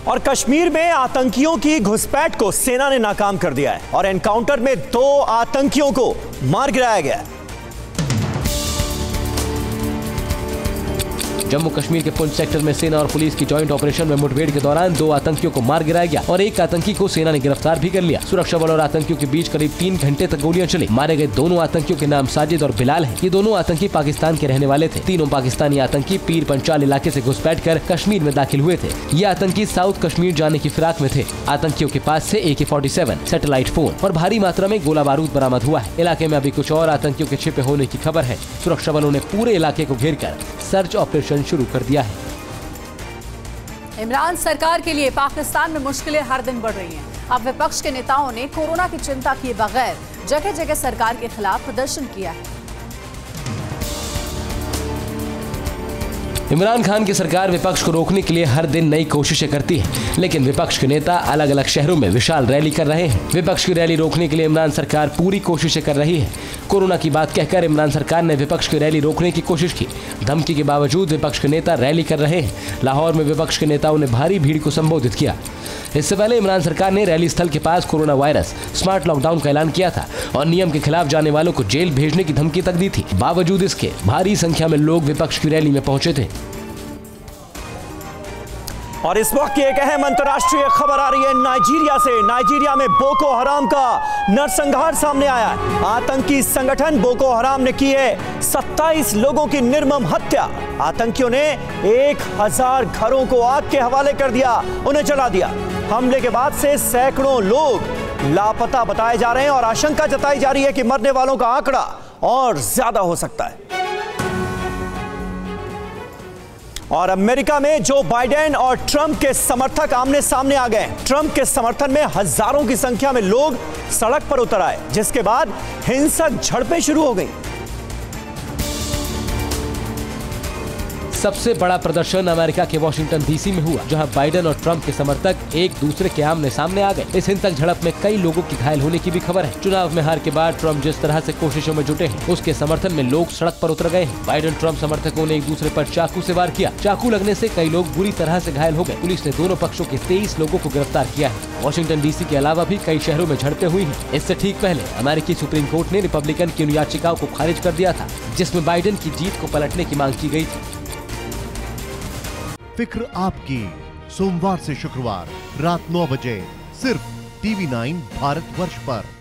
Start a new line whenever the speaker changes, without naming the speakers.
और कश्मीर में आतंकियों की घुसपैठ को सेना ने नाकाम कर दिया है और एनकाउंटर में 2 आतंकियों को मार गिराया गया है।
जम्मू कश्मीर के पुंछ सेक्टर में सेना और पुलिस की जॉइंट ऑपरेशन में मुठभेड़ के दौरान 2 आतंकियों को मार गिराया गया और 1 आतंकी को सेना ने गिरफ्तार भी कर लिया। सुरक्षा बल और आतंकियों के बीच करीब 3 घंटे तक गोलियां चली। मारे गए दोनों आतंकियों के नाम साजिद और बिलाल है। ये दोनों आतंकी पाकिस्तान के रहने वाले थे। तीनों पाकिस्तानी आतंकी पीर पंचाल इलाके से घुसपैठ कर कश्मीर में दाखिल हुए थे। ये आतंकी साउथ कश्मीर जाने की फिराक में थे। आतंकियों के पास से AK-47, सैटेलाइट फोन और भारी मात्रा में गोला बारूद बरामद हुआ है। इलाके में अभी कुछ और आतंकियों के छिपे होने की खबर है। सुरक्षा बलों ने पूरे इलाके को घेर कर सर्च ऑपरेशन शुरू कर दिया है।
इमरान सरकार के लिए पाकिस्तान में मुश्किलें हर दिन बढ़ रही हैं। अब विपक्ष के नेताओं ने कोरोना की चिंता किए बगैर जगह जगह सरकार के खिलाफ प्रदर्शन किया है।
इमरान खान की सरकार विपक्ष को रोकने के लिए हर दिन नई कोशिशें करती है, लेकिन विपक्ष के नेता अलग अलग शहरों में विशाल रैली कर रहे हैं। विपक्ष की रैली रोकने के लिए इमरान सरकार पूरी कोशिशें कर रही है। कोरोना की बात कहकर इमरान सरकार ने विपक्ष की रैली रोकने की कोशिश की। धमकी के बावजूद विपक्ष के नेता रैली कर रहे हैं। लाहौर में विपक्ष के नेताओं ने भारी भीड़ को संबोधित किया। इससे पहले इमरान सरकार ने रैली स्थल के पास कोरोना वायरस स्मार्ट लॉकडाउन का ऐलान किया था और नियम के खिलाफ जाने वालों को जेल भेजने की धमकी तक दी थी। बावजूद इसके भारी संख्या में लोग विपक्ष की रैली में पहुंचे थे।
और इस वक्त की एक अहम अंतर्राष्ट्रीय खबर आ रही है नाइजीरिया से। नाइजीरिया में बोको हराम का नरसंहार सामने आया है। आतंकी संगठन बोको हराम ने की है 27 लोगों की निर्मम हत्या। आतंकियों ने 1000 घरों को आग के हवाले कर दिया, उन्हें जला दिया। हमले के बाद से सैकड़ों लोग लापता बताए जा रहे हैं और आशंका जताई जा रही है कि मरने वालों का आंकड़ा और ज्यादा हो सकता है। और अमेरिका में जो बाइडेन और ट्रंप के समर्थक आमने सामने आ गए। ट्रंप के समर्थन में हजारों की संख्या में लोग सड़क पर उतर आए, जिसके बाद हिंसक झड़पें शुरू हो गई।
सबसे बड़ा प्रदर्शन अमेरिका के वाशिंगटन DC में हुआ, जहां बाइडेन और ट्रंप के समर्थक एक दूसरे के आमने सामने आ गए। इस हिंसक झड़प में कई लोगों की घायल होने की भी खबर है। चुनाव में हार के बाद ट्रंप जिस तरह से कोशिशों में जुटे हैं, उसके समर्थन में लोग सड़क पर उतर गए हैं। बाइडेन ट्रंप समर्थकों ने एक दूसरे पर चाकू से वार किया। चाकू लगने से कई लोग बुरी तरह से घायल हो गए। पुलिस ने दोनों पक्षों के 23 लोगों को गिरफ्तार किया है। वाशिंगटन DC के अलावा भी कई शहरों में झड़पें हुई हैं। इससे ठीक पहले अमेरिकी सुप्रीम कोर्ट ने रिपब्लिकन की उन याचिकाओं को खारिज कर दिया था, जिसमें बाइडेन की जीत को पलटने की मांग की गई थी।
फिक्र आपकी, सोमवार से शुक्रवार रात 9 बजे सिर्फ TV9 भारतवर्ष पर।